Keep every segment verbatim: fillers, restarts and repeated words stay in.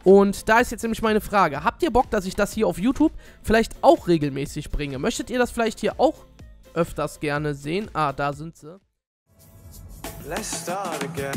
Und da ist jetzt nämlich meine Frage. Habt ihr Bock, dass ich das hier auf YouTube vielleicht auch regelmäßig bringe? Möchtet ihr das vielleicht hier auch öfters gerne sehen? Ah, da sind sie. Let's start again.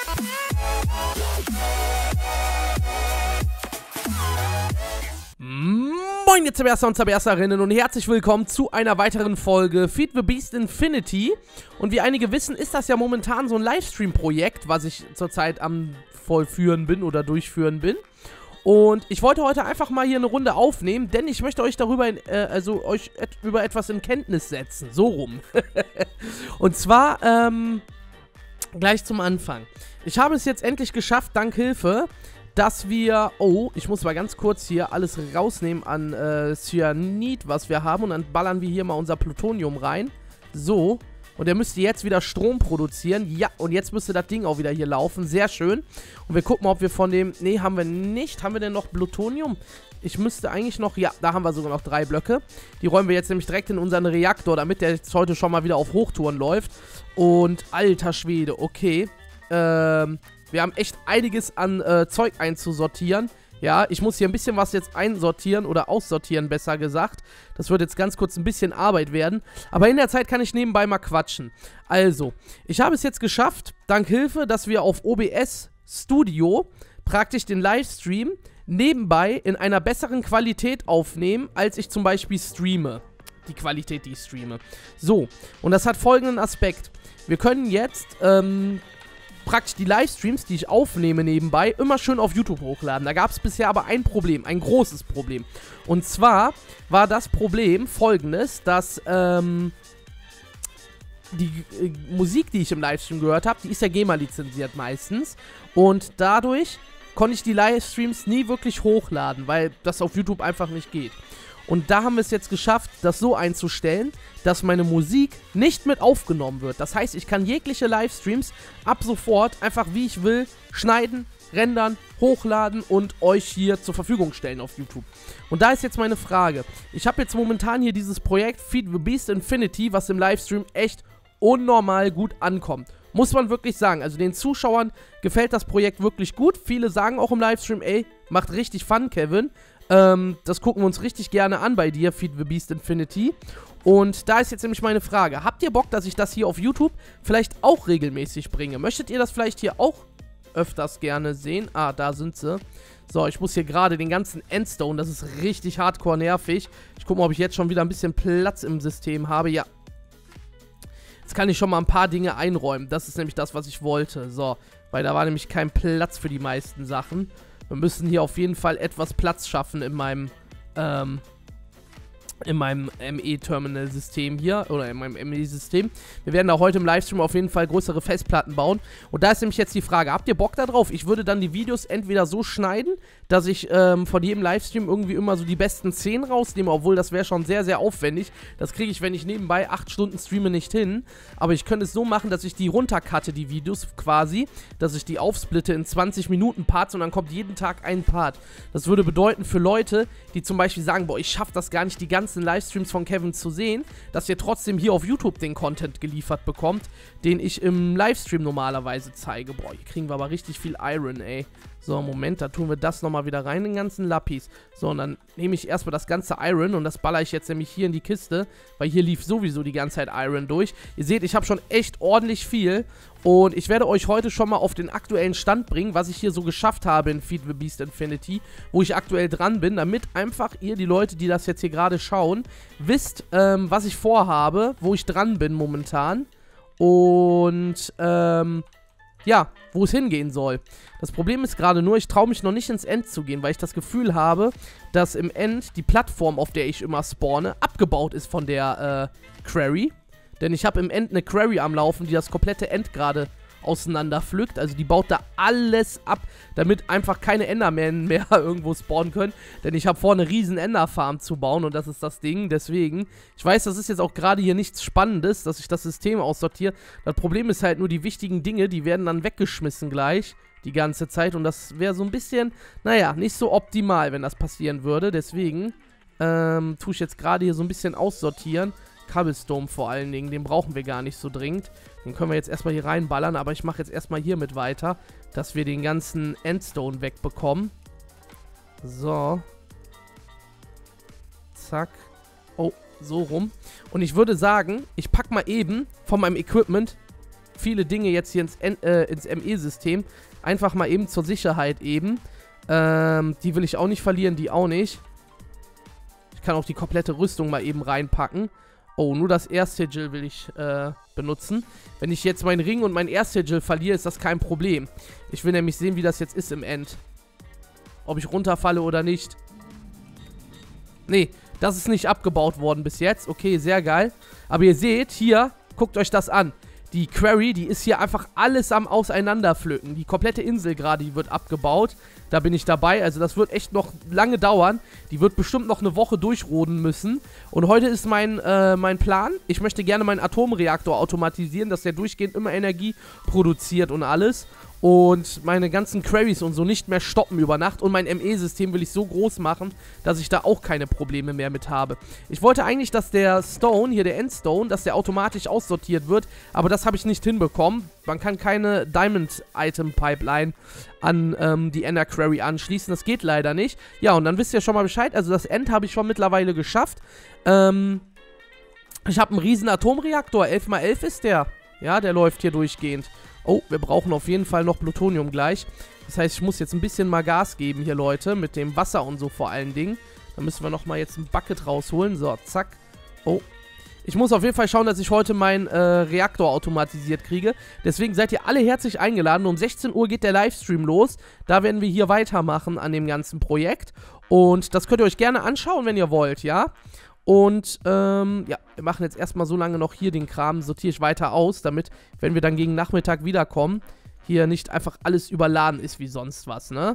Moin ihr Zaberster und Zabersterinnen und herzlich willkommen zu einer weiteren Folge Feed the Beast Infinity. Und wie einige wissen, ist das ja momentan so ein Livestream-Projekt, was ich zurzeit am vollführen bin oder durchführen bin. Und ich wollte heute einfach mal hier eine Runde aufnehmen, denn ich möchte euch darüber, in, äh, also euch et über etwas in Kenntnis setzen, so rum. Und zwar, ähm, gleich zum Anfang. Ich habe es jetzt endlich geschafft, dank Hilfe, dass wir, oh, ich muss mal ganz kurz hier alles rausnehmen an äh, Cyanid, was wir haben, und dann ballern wir hier mal unser Plutonium rein. So, und der müsste jetzt wieder Strom produzieren. Ja, und jetzt müsste das Ding auch wieder hier laufen, sehr schön. Und wir gucken mal, ob wir von dem, nee, haben wir nicht, haben wir denn noch Plutonium? Ich müsste eigentlich noch, ja, da haben wir sogar noch drei Blöcke. Die räumen wir jetzt nämlich direkt in unseren Reaktor, damit der jetzt heute schon mal wieder auf Hochtouren läuft. Und, alter Schwede, okay, ähm... wir haben echt einiges an äh, Zeug einzusortieren. Ja, ich muss hier ein bisschen was jetzt einsortieren oder aussortieren, besser gesagt. Das wird jetzt ganz kurz ein bisschen Arbeit werden. Aber in der Zeit kann ich nebenbei mal quatschen. Also, ich habe es jetzt geschafft, dank Hilfe, dass wir auf O B S Studio praktisch den Livestream nebenbei in einer besseren Qualität aufnehmen, als ich zum Beispiel streame. Die Qualität, die ich streame. So, und das hat folgenden Aspekt. Wir können jetzt, ähm... praktisch die Livestreams, die ich aufnehme nebenbei, immer schön auf YouTube hochladen. Da gab es bisher aber ein Problem, ein großes Problem. Und zwar war das Problem folgendes, dass ähm, die äh, Musik, die ich im Livestream gehört habe, die ist ja GEMA-lizenziert meistens. Und dadurch konnte ich die Livestreams nie wirklich hochladen, weil das auf YouTube einfach nicht geht. Und da haben wir es jetzt geschafft, das so einzustellen, dass meine Musik nicht mit aufgenommen wird. Das heißt, ich kann jegliche Livestreams ab sofort einfach wie ich will schneiden, rendern, hochladen und euch hier zur Verfügung stellen auf YouTube. Und da ist jetzt meine Frage. Ich habe jetzt momentan hier dieses Projekt Feed the Beast Infinity, was im Livestream echt unnormal gut ankommt. Muss man wirklich sagen. Also den Zuschauern gefällt das Projekt wirklich gut. Viele sagen auch im Livestream, ey, macht richtig Fun, Kevin. Ähm, das gucken wir uns richtig gerne an bei dir, Feed the Beast Infinity. Und da ist jetzt nämlich meine Frage. Habt ihr Bock, dass ich das hier auf YouTube vielleicht auch regelmäßig bringe? Möchtet ihr das vielleicht hier auch öfters gerne sehen? Ah, da sind sie. So, ich muss hier gerade den ganzen Endstone, das ist richtig hardcore nervig. Ich gucke mal, ob ich jetzt schon wieder ein bisschen Platz im System habe. Ja. Jetzt kann ich schon mal ein paar Dinge einräumen. Das ist nämlich das, was ich wollte. So, weil da war nämlich kein Platz für die meisten Sachen. Wir müssen hier auf jeden Fall etwas Platz schaffen in meinem, ähm, in meinem M E-Terminal-System hier, oder in meinem M E-System. Wir werden da heute im Livestream auf jeden Fall größere Festplatten bauen. Und da ist nämlich jetzt die Frage, habt ihr Bock da drauf? Ich würde dann die Videos entweder so schneiden, dass ich ähm, von jedem Livestream irgendwie immer so die besten Szenen rausnehme, obwohl das wäre schon sehr, sehr aufwendig. Das kriege ich, wenn ich nebenbei acht Stunden streame, nicht hin. Aber ich könnte es so machen, dass ich die runtercutte, die Videos quasi, dass ich die aufsplitte in zwanzig Minuten Parts und dann kommt jeden Tag ein Part. Das würde bedeuten für Leute, die zum Beispiel sagen, boah, ich schaffe das gar nicht, die ganzen Livestreams von Kevin zu sehen, dass ihr trotzdem hier auf YouTube den Content geliefert bekommt, den ich im Livestream normalerweise zeige. Boah, hier kriegen wir aber richtig viel Iron, ey. So, Moment, da tun wir das nochmal wieder rein, den ganzen Lappis. So, und dann nehme ich erstmal das ganze Iron und das baller ich jetzt nämlich hier in die Kiste, weil hier lief sowieso die ganze Zeit Iron durch. Ihr seht, ich habe schon echt ordentlich viel und ich werde euch heute schon mal auf den aktuellen Stand bringen, was ich hier so geschafft habe in Feed the Beast Infinity, wo ich aktuell dran bin, damit einfach ihr, die Leute, die das jetzt hier gerade schauen, wisst, ähm, was ich vorhabe, wo ich dran bin momentan und, ähm... ja, wo es hingehen soll. Das Problem ist gerade nur, ich traue mich noch nicht ins End zu gehen, weil ich das Gefühl habe, dass im End die Plattform, auf der ich immer spawne, abgebaut ist von der äh, Quarry. Denn ich habe im End eine Quarry am Laufen, die das komplette End gerade auseinander pflückt. Also die baut da alles ab, damit einfach keine Endermen mehr irgendwo spawnen können. Denn ich habe vor, eine riesen Enderfarm zu bauen und das ist das Ding. Deswegen, ich weiß, das ist jetzt auch gerade hier nichts Spannendes, dass ich das System aussortiere. Das Problem ist halt nur, die wichtigen Dinge, die werden dann weggeschmissen gleich die ganze Zeit. Und das wäre so ein bisschen, naja, nicht so optimal, wenn das passieren würde. Deswegen ähm, tue ich jetzt gerade hier so ein bisschen aussortieren. Cobblestone vor allen Dingen, den brauchen wir gar nicht so dringend. Den können wir jetzt erstmal hier reinballern, aber ich mache jetzt erstmal hier mit weiter, dass wir den ganzen Endstone wegbekommen. So. Zack. Oh, so rum. Und ich würde sagen, ich packe mal eben von meinem Equipment viele Dinge jetzt hier ins, äh, ins M E-System. Einfach mal eben zur Sicherheit eben. Ähm, die will ich auch nicht verlieren, die auch nicht. Ich kann auch die komplette Rüstung mal eben reinpacken. Oh, nur das Air-Sigil will ich äh, benutzen. Wenn ich jetzt meinen Ring und mein Air-Sigil verliere, ist das kein Problem. Ich will nämlich sehen, wie das jetzt ist im End. Ob ich runterfalle oder nicht. Nee, das ist nicht abgebaut worden bis jetzt. Okay, sehr geil. Aber ihr seht, hier, guckt euch das an. Die Quarry, die ist hier einfach alles am Auseinanderpflücken. Die komplette Insel gerade, die wird abgebaut. Da bin ich dabei. Also das wird echt noch lange dauern. Die wird bestimmt noch eine Woche durchroden müssen. Und heute ist mein, äh, mein Plan. Ich möchte gerne meinen Atomreaktor automatisieren, dass der durchgehend immer Energie produziert und alles. Und meine ganzen Queries und so nicht mehr stoppen über Nacht. Und mein M E-System will ich so groß machen, dass ich da auch keine Probleme mehr mit habe. Ich wollte eigentlich, dass der Stone, hier der Endstone, dass der automatisch aussortiert wird. Aber das habe ich nicht hinbekommen. Man kann keine Diamond-Item-Pipeline an ähm, die Ender Quarry anschließen. Das geht leider nicht. Ja, und dann wisst ihr schon mal Bescheid. Also das End habe ich schon mittlerweile geschafft. Ähm, ich habe einen riesen Atomreaktor. elf mal elf ist der. Ja, der läuft hier durchgehend. Oh, wir brauchen auf jeden Fall noch Plutonium gleich. Das heißt, ich muss jetzt ein bisschen mal Gas geben hier, Leute. Mit dem Wasser und so vor allen Dingen. Da müssen wir nochmal jetzt ein Bucket rausholen. So, zack. Oh. Ich muss auf jeden Fall schauen, dass ich heute meinen äh, Reaktor automatisiert kriege. Deswegen seid ihr alle herzlich eingeladen. Um sechzehn Uhr geht der Livestream los. Da werden wir hier weitermachen an dem ganzen Projekt. Und das könnt ihr euch gerne anschauen, wenn ihr wollt, ja? Und, ähm, ja, wir machen jetzt erstmal so lange noch hier den Kram, sortiere ich weiter aus, damit, wenn wir dann gegen Nachmittag wiederkommen, hier nicht einfach alles überladen ist wie sonst was, ne?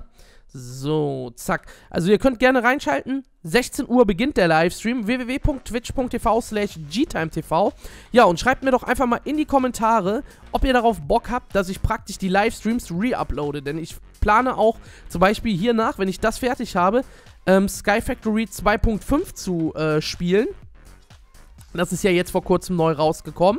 So, zack. Also ihr könnt gerne reinschalten. sechzehn Uhr beginnt der Livestream. w w w punkt twitch punkt t v slash g time t v. Ja, und schreibt mir doch einfach mal in die Kommentare, ob ihr darauf Bock habt, dass ich praktisch die Livestreams re-uploade. Denn ich plane auch zum Beispiel hier nach, wenn ich das fertig habe, ähm, Sky Factory zwei Punkt fünf zu äh, spielen. Das ist ja jetzt vor kurzem neu rausgekommen.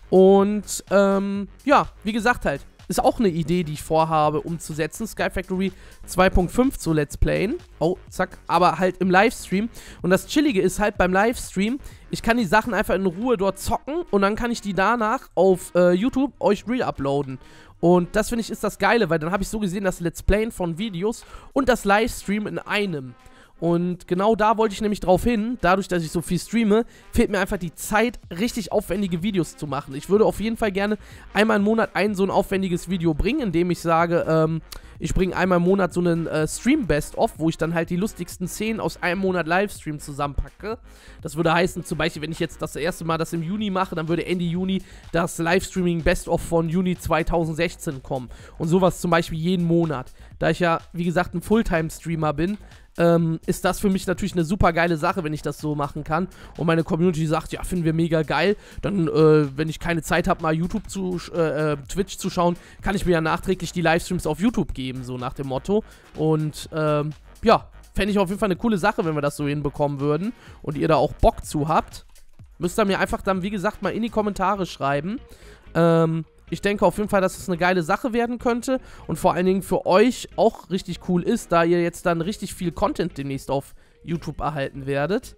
Und, ähm, ja, wie gesagt halt, ist auch eine Idee, die ich vorhabe umzusetzen. Sky Factory zwei Punkt fünf zu Let's Playen. Oh, zack. Aber halt im Livestream. Und das Chillige ist halt beim Livestream, ich kann die Sachen einfach in Ruhe dort zocken und dann kann ich die danach auf äh, YouTube euch re-uploaden. Und das finde ich ist das Geile, weil dann habe ich so gesehen das Let's Playen von Videos und das Livestream in einem. Und genau da wollte ich nämlich drauf hin, dadurch, dass ich so viel streame, fehlt mir einfach die Zeit, richtig aufwendige Videos zu machen. Ich würde auf jeden Fall gerne einmal im Monat ein so ein aufwendiges Video bringen, indem ich sage, ähm, ich bringe einmal im Monat so einen äh, Stream-Best-of, wo ich dann halt die lustigsten Szenen aus einem Monat Livestream zusammenpacke. Das würde heißen, zum Beispiel, wenn ich jetzt das erste Mal das im Juni mache, dann würde Ende Juni das Livestreaming-Best-of von Juni zweitausendsechzehn kommen. Und sowas zum Beispiel jeden Monat. Da ich ja, wie gesagt, ein Fulltime-Streamer bin, Ähm, ist das für mich natürlich eine super geile Sache, wenn ich das so machen kann. Und meine Community sagt, ja, finden wir mega geil. Dann, äh, wenn ich keine Zeit habe, mal YouTube zu, äh, Twitch zu schauen, kann ich mir ja nachträglich die Livestreams auf YouTube geben, so nach dem Motto. Und, ähm, ja, fände ich auf jeden Fall eine coole Sache, wenn wir das so hinbekommen würden. Und ihr da auch Bock zu habt. Müsst ihr mir einfach dann, wie gesagt, mal in die Kommentare schreiben. Ähm, Ich denke auf jeden Fall, dass es eine geile Sache werden könnte und vor allen Dingen für euch auch richtig cool ist, da ihr jetzt dann richtig viel Content demnächst auf YouTube erhalten werdet.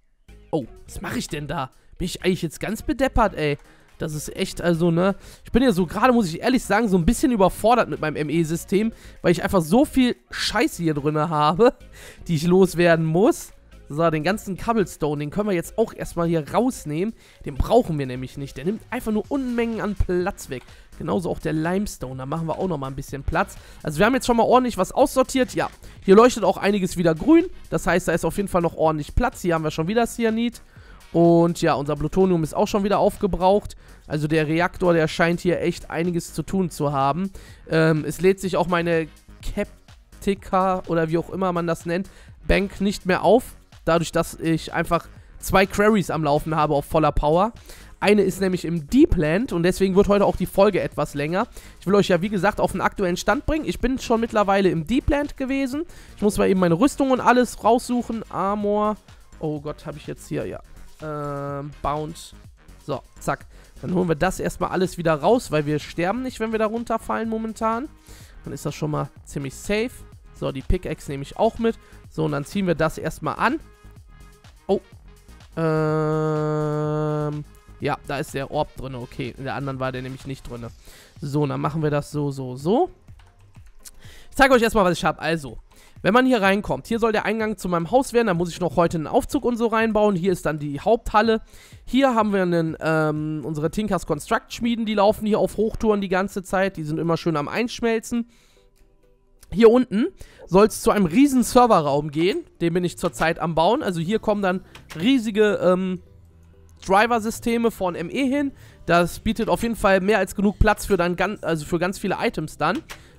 Oh, was mache ich denn da? Bin ich eigentlich jetzt ganz bedeppert, ey. Das ist echt, also, ne? Ich bin ja so gerade, muss ich ehrlich sagen, so ein bisschen überfordert mit meinem M E-System, weil ich einfach so viel Scheiße hier drin habe, die ich loswerden muss. So, den ganzen Cobblestone, den können wir jetzt auch erstmal hier rausnehmen. Den brauchen wir nämlich nicht. Der nimmt einfach nur Unmengen an Platz weg. Genauso auch der Limestone, da machen wir auch nochmal ein bisschen Platz. Also wir haben jetzt schon mal ordentlich was aussortiert. Ja, hier leuchtet auch einiges wieder grün. Das heißt, da ist auf jeden Fall noch ordentlich Platz. Hier haben wir schon wieder Cyanid. Und ja, unser Plutonium ist auch schon wieder aufgebraucht. Also der Reaktor, der scheint hier echt einiges zu tun zu haben. Ähm, es lädt sich auch meine Captica oder wie auch immer man das nennt, Bank nicht mehr auf. Dadurch, dass ich einfach zwei Queries am Laufen habe auf voller Power. Eine ist nämlich im Deep Land und deswegen wird heute auch die Folge etwas länger. Ich will euch ja, wie gesagt, auf den aktuellen Stand bringen. Ich bin schon mittlerweile im Deep Land gewesen. Ich muss mal eben meine Rüstung und alles raussuchen. Armor. Oh Gott, habe ich jetzt hier, ja. Ähm, Bounce. So, zack. Dann holen wir das erstmal alles wieder raus, weil wir sterben nicht, wenn wir da runterfallen momentan. Dann ist das schon mal ziemlich safe. So, die Pickaxe nehme ich auch mit. So, und dann ziehen wir das erstmal an. Oh. Ähm... Ja, da ist der Orb drin, okay. In der anderen war der nämlich nicht drin. So, dann machen wir das so, so, so. Ich zeige euch erstmal, was ich habe. Also, wenn man hier reinkommt, hier soll der Eingang zu meinem Haus werden. Da muss ich noch heute einen Aufzug und so reinbauen. Hier ist dann die Haupthalle. Hier haben wir einen, ähm, unsere Tinkers Construct Schmieden. Die laufen hier auf Hochtouren die ganze Zeit. Die sind immer schön am Einschmelzen. Hier unten soll es zu einem riesen Serverraum gehen. Den bin ich zurzeit am Bauen. Also hier kommen dann riesige, ähm... Driver-Systeme von M E hin. Das bietet auf jeden Fall mehr als genug Platz für, dann ganz, also für ganz viele Items dann.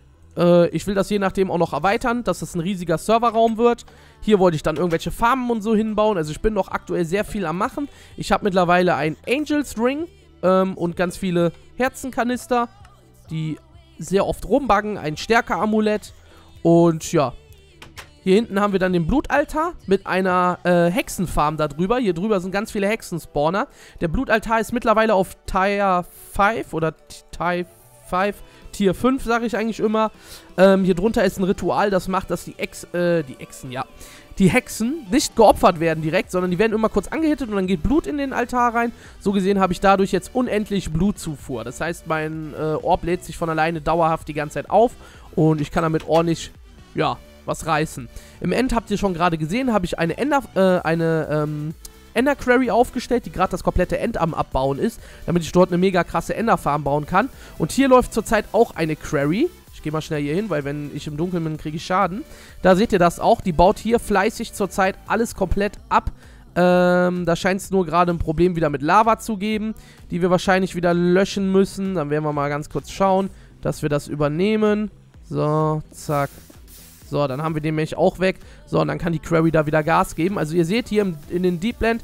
Äh, ich will das je nachdem auch noch erweitern, dass das ein riesiger Serverraum wird. Hier wollte ich dann irgendwelche Farmen und so hinbauen. Also ich bin noch aktuell sehr viel am Machen. Ich habe mittlerweile ein Angels Ring ähm, und ganz viele Herzenkanister, die sehr oft rumbuggen. Ein Stärke-Amulett und ja. Hier hinten haben wir dann den Blutaltar mit einer äh, Hexenfarm da drüber. Hier drüber sind ganz viele Hexenspawner. Der Blutaltar ist mittlerweile auf Tier fünf oder Tier fünf, Tier fünf sage ich eigentlich immer. Ähm, hier drunter ist ein Ritual, das macht, dass die Ex, äh, die Echsen, ja, die Hexen nicht geopfert werden direkt, sondern die werden immer kurz angehittet und dann geht Blut in den Altar rein. So gesehen habe ich dadurch jetzt unendlich Blutzufuhr. Das heißt, mein äh, Orb lädt sich von alleine dauerhaft die ganze Zeit auf und ich kann damit ordentlich, ja, was reißen. Im End habt ihr schon gerade gesehen, habe ich eine Ender, äh, eine, ähm, Ender Quarry aufgestellt, die gerade das komplette End am Abbauen ist, damit ich dort eine mega krasse Ender Farm bauen kann. Und hier läuft zurzeit auch eine Quarry. Ich gehe mal schnell hier hin, weil wenn ich im Dunkeln bin, kriege ich Schaden. Da seht ihr das auch. Die baut hier fleißig zurzeit alles komplett ab. Ähm, da scheint es nur gerade ein Problem wieder mit Lava zu geben, die wir wahrscheinlich wieder löschen müssen. Dann werden wir mal ganz kurz schauen, dass wir das übernehmen. So, zack. So, dann haben wir den nämlich auch weg. So, und dann kann die Quarry da wieder Gas geben. Also ihr seht hier im, in den Deepland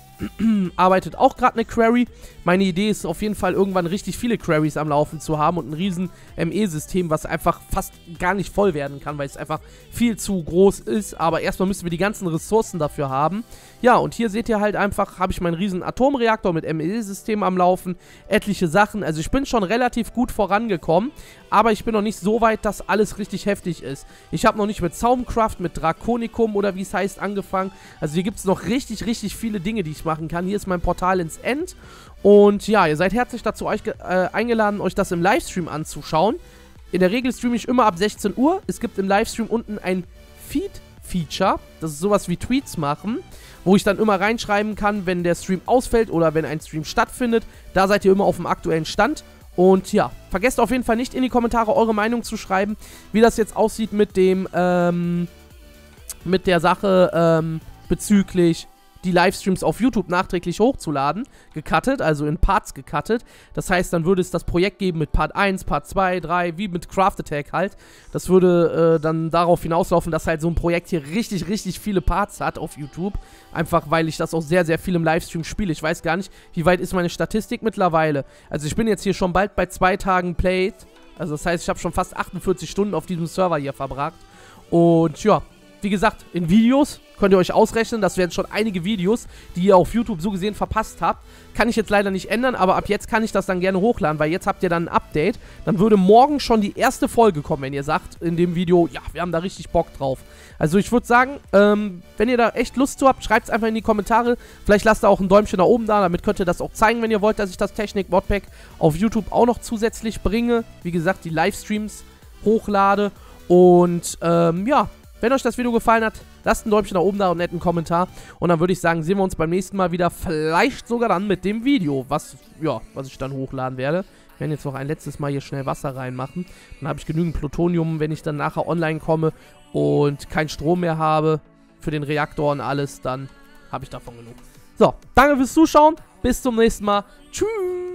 arbeitet auch gerade eine Quarry. Meine Idee ist auf jeden Fall irgendwann richtig viele Quarries am Laufen zu haben und ein riesen M E-System, was einfach fast gar nicht voll werden kann, weil es einfach viel zu groß ist. Aber erstmal müssen wir die ganzen Ressourcen dafür haben. Ja, und hier seht ihr halt einfach, habe ich meinen riesen Atomreaktor mit M E-System am Laufen. Etliche Sachen. Also ich bin schon relativ gut vorangekommen, aber ich bin noch nicht so weit, dass alles richtig heftig ist. Ich habe noch nicht mit Zaumcraft, mit Draconikum oder wie es heißt angefangen. Also hier gibt es noch richtig, richtig viele Dinge, die ich machen kann. Hier ist mein Portal ins End. Und ja, ihr seid herzlich dazu euch, äh, eingeladen, euch das im Livestream anzuschauen. In der Regel streame ich immer ab sechzehn Uhr. Es gibt im Livestream unten ein Feed-Feature. Das ist sowas wie Tweets machen, wo ich dann immer reinschreiben kann, wenn der Stream ausfällt oder wenn ein Stream stattfindet. Da seid ihr immer auf dem aktuellen Stand. Und ja, vergesst auf jeden Fall nicht in die Kommentare eure Meinung zu schreiben, wie das jetzt aussieht mit dem, ähm, mit der Sache, ähm, bezüglich die Livestreams auf YouTube nachträglich hochzuladen, gecuttet, also in Parts gecuttet. Das heißt, dann würde es das Projekt geben mit Part eins, Part zwei, drei, wie mit Craft Attack halt. Das würde äh, dann darauf hinauslaufen, dass halt so ein Projekt hier richtig, richtig viele Parts hat auf YouTube. Einfach, weil ich das auch sehr, sehr viel im Livestream spiele. Ich weiß gar nicht, wie weit ist meine Statistik mittlerweile. Also ich bin jetzt hier schon bald bei zwei Tagen Played. Also das heißt, ich habe schon fast achtundvierzig Stunden auf diesem Server hier verbracht. Und ja, wie gesagt, in Videos könnt ihr euch ausrechnen, das werden schon einige Videos, die ihr auf YouTube so gesehen verpasst habt. Kann ich jetzt leider nicht ändern, aber ab jetzt kann ich das dann gerne hochladen, weil jetzt habt ihr dann ein Update. Dann würde morgen schon die erste Folge kommen, wenn ihr sagt in dem Video, ja, wir haben da richtig Bock drauf. Also ich würde sagen, ähm, wenn ihr da echt Lust zu habt, schreibt es einfach in die Kommentare. Vielleicht lasst ihr auch ein Däumchen nach oben da, damit könnt ihr das auch zeigen, wenn ihr wollt, dass ich das Technik-Modpack auf YouTube auch noch zusätzlich bringe. Wie gesagt, die Livestreams hochlade. Und ähm, ja, wenn euch das Video gefallen hat, lasst ein Däumchen nach oben da und einen netten Kommentar. Und dann würde ich sagen, sehen wir uns beim nächsten Mal wieder. Vielleicht sogar dann mit dem Video, was, ja, was ich dann hochladen werde. Wir werden jetzt noch ein letztes Mal hier schnell Wasser reinmachen. Dann habe ich genügend Plutonium, wenn ich dann nachher online komme und keinen Strom mehr habe für den Reaktor und alles. Dann habe ich davon genug. So, danke fürs Zuschauen. Bis zum nächsten Mal. Tschüss.